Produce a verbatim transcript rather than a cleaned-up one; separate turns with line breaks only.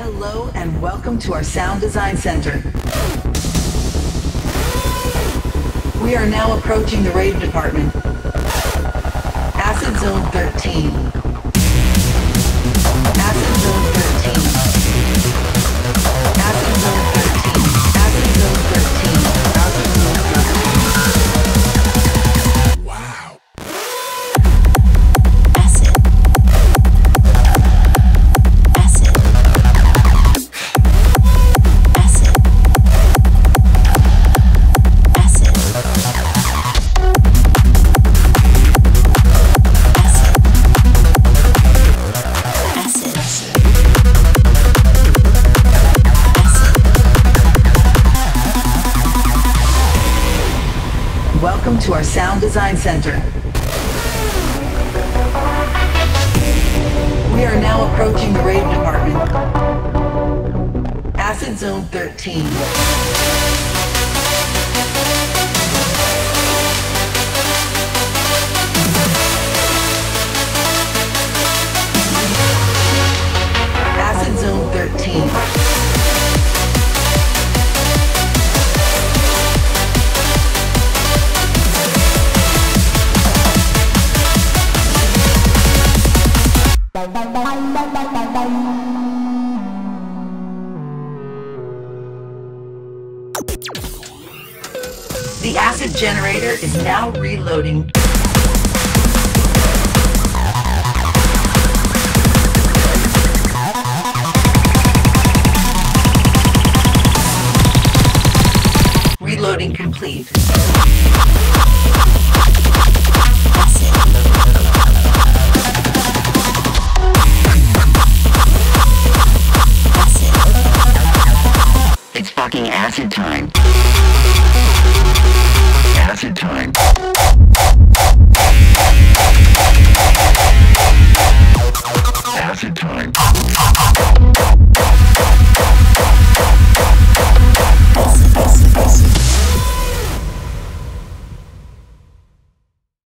Hello and welcome to our Sound Design Center. We are now approaching the rave department. Acid Zone thirteen. Acid Zone thirteen. Acid Zone thirteen. Acid Zone thirteen. Acid Zone thirteen. Wow. Acid. Acid. Acid. Acid. Welcome to our Sound Design Center. We are now approaching the rave department. Acid Zone thirteen. Acid Zone thirteen. The acid generator is now reloading. Reloading complete. It's fucking acid time.